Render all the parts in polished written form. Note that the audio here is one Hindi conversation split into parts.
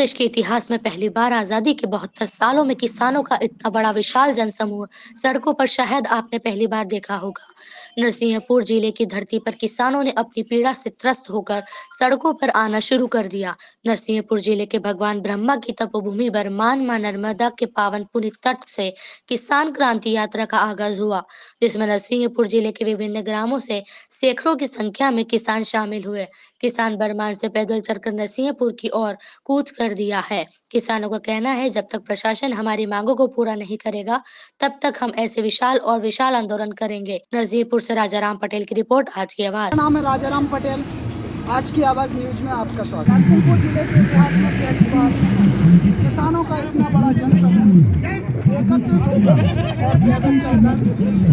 देश के इतिहास में पहली बार आजादी के 72 सालों में किसानों का इतना बड़ा विशाल जनसमूह सड़कों पर शायद आपने पहली बार देखा होगा। नरसिंहपुर जिले की धरती पर किसानों ने अपनी पीड़ा से त्रस्त होकर सड़कों पर आना शुरू कर दिया। नरसिंहपुर जिले के भगवान ब्रह्मा की तपोभूमि बरमान मां नर्मदा के पावन पुण्य तट से किसान क्रांति यात्रा का आगाज हुआ, जिसमें नरसिंहपुर जिले के विभिन्न ग्रामों से सैकड़ों की संख्या में किसान शामिल हुए। किसान बरमान से पैदल चलकर नरसिंहपुर की ओर कूच कर दिया है। किसानों का कहना है, जब तक प्रशासन हमारी मांगों को पूरा नहीं करेगा, तब तक हम ऐसे विशाल आंदोलन करेंगे। नरसिंहपुर से राजाराम पटेल की रिपोर्ट, आज की आवाज। नाम है राजाराम पटेल, आज की आवाज न्यूज में आपका स्वागत। नरसिंहपुर जिले के इतिहास में पहली बार किसानों का इतना बड़ा जनसमूह एकत्रित होकर और पैदल चलकर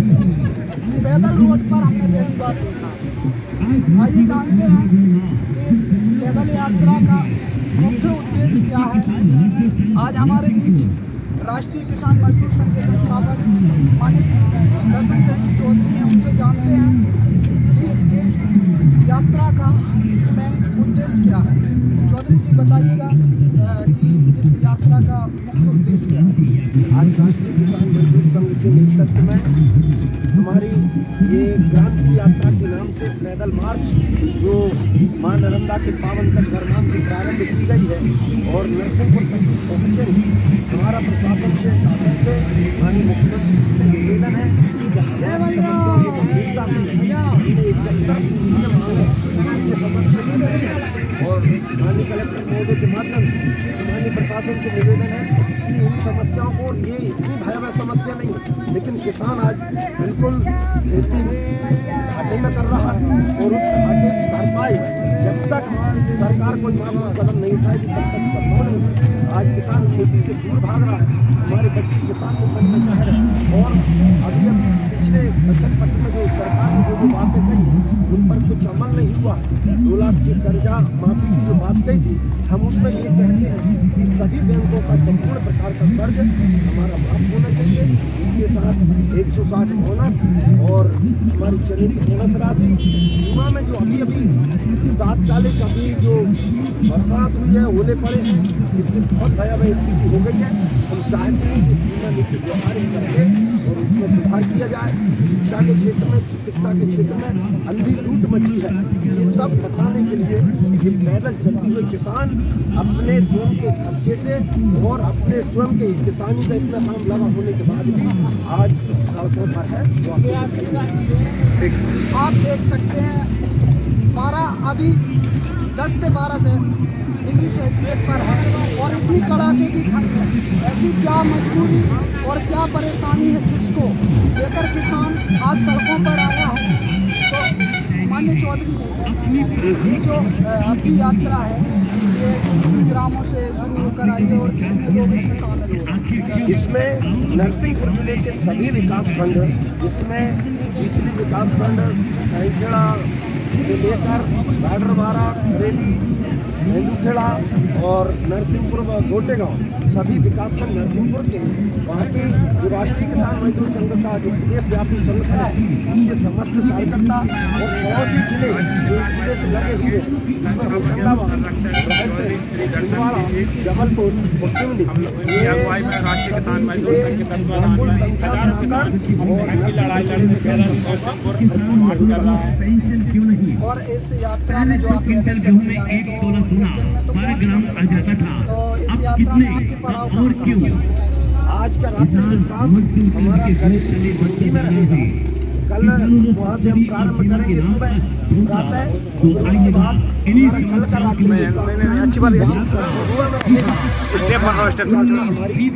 पैदल रोड पर हमने पहली बार देखा। आइए जानते हैं कि इस पैदल यात्रा का मुख्य उद्देश्य क्या है। आज हमारे बीच राष्ट्रीय किसान मजदूर संघ के संस्थापक माननीय दर्शन सिंह जी चौधरी हैं। उनसे जानते हैं कि इस यात्रा का मेन उद्देश्य क्या है। चौधरी जी बताइएगा कि इस यात्रा का मुख्य उद्देश्य क्या है। आज राष्ट्रीय किसान मजदूर संघ के नेतृत्व में हमारी ये क्रांति यात्रा के नाम से पैदल मार्च जो मां नर्मदा के पावन तट बरमान से प्रारंभ की गई है और नरसिंहपुर तक पहुँचेंगे। हमारा प्रशासन से, शासन से, माननीय मुख्यमंत्री से निवेदन है कि हमारी समस्याओं को गंभीरता से हमने 71 मांगे उनके समक्ष रखी है और माननीय कलेक्टर महोदय के माध्यम से माननीय प्रशासन से निवेदन है कि उन समस्याओं को, ये इतनी भयावह समस्या नहीं है, लेकिन किसान आज बिल्कुल खेती घाटे में कर रहा है और उस घाटे की भरपाई जब तक सरकार कोई मामूली कदम नहीं उठाएगी तब तक संभव नहीं है। आज किसान खेती से दूर भाग रहा है, हमारे बच्चे किसान को बनना चाह रहे हैं और अभी पिछले बचत पत्र में जो सरकार ने जो बातें कही हैं उन पर कुछ अमल नहीं हुआ है। 2 लाख की कर्जा माफी की जो बात कही थी, हम उसमें ये कहते हैं कि सभी बैंकों का संपूर्ण प्रकार का कर्ज हमारा माफ होना चाहिए। इसके साथ 160 बोनस और हमारी चलित बोनस राशि, बीमा में जो अभी तात्कालिक अभी जो बरसात हुई है, ओले पड़े हैं, इससे बहुत भयावह स्थिति हो गई है। हम चाहते हैं कि बीमा नीति व्यवहारिक करके और उसमें सुधार किया जाए। शिक्षा के क्षेत्र में, चिकित्सा के क्षेत्र में अंधी लूट मची है। ये सब बताने के लिए कि पैदल चलते हुए किसान अपने स्वयं के खर्चे से और अपने स्वयं के किसानी का इतना काम लगा होने के बाद भी आज सड़कों पर है। तो आप देख सकते हैं 12 अभी 10 से 12 से डिग्री सेल्सियस पर है और इतनी कड़ाके की ठंड है। ऐसी क्या मजबूरी और क्या परेशानी है जिसको लेकर किसान आज सड़कों पर आया है। तो माननीय चौधरी जी, ये जो आपकी यात्रा है ये किन ग्रामों से शुरू होकर आई है और कितने लोग इसमें शामिल हो रहे हैं। इसमें नरसिंहपुर जिले के सभी विकासखंड, इसमें चिचली विकासखंड, सैखेड़ा से लेकर बाडरवारा, करेली, मेंदूखेड़ा और नरसिंहपुर व गोटेगांव, सभी विकासखंड नरसिंहपुर के वहाँ के जो राष्ट्रीय किसान मजदूर संघ का जो प्रदेशव्यापी संगठन है, उसके समस्त कार्यकर्ता और पड़ोसी जिले जो इस जिले से लगे हुए हैं, इसमें होशंगाबाद, रायसेन, छिंदवाड़ा, जबलपुर और सिवनी, ये कुल संख्या में आकर और इस यात्रा में जो आप पैदल चल के जा रहे हैं तो एक दिन में तो पहुंच नहीं सकते। तो इस यात्रा में आपके पड़ाव आज का रात्रि विश्राम हमारा करेली मंडी में रहेगा। कल वहाँ से हम प्रारंभ करेंगे सुबह प्रातः, उसके बाद हमारा कल का रात्रि विश्राम अच्छी बात स्टेप हमारी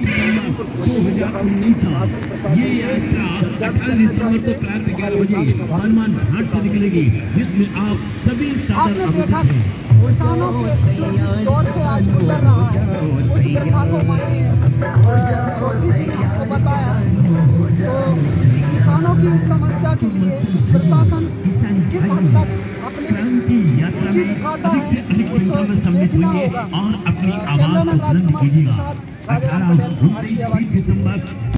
आपने देखा किसानों के जो जिस दौर से आज गुजर रहा है उस प्रथा को माननीय चौधरी जी ने हमको बताया। तो किसानों की इस समस्या के लिए प्रशासन किस हद तक अपनी रुचि दिखाता है उसको देखना होगा। कैमरामैन राजकुमार सिंह के साथ राजाराम पटेल, आज की आवाज।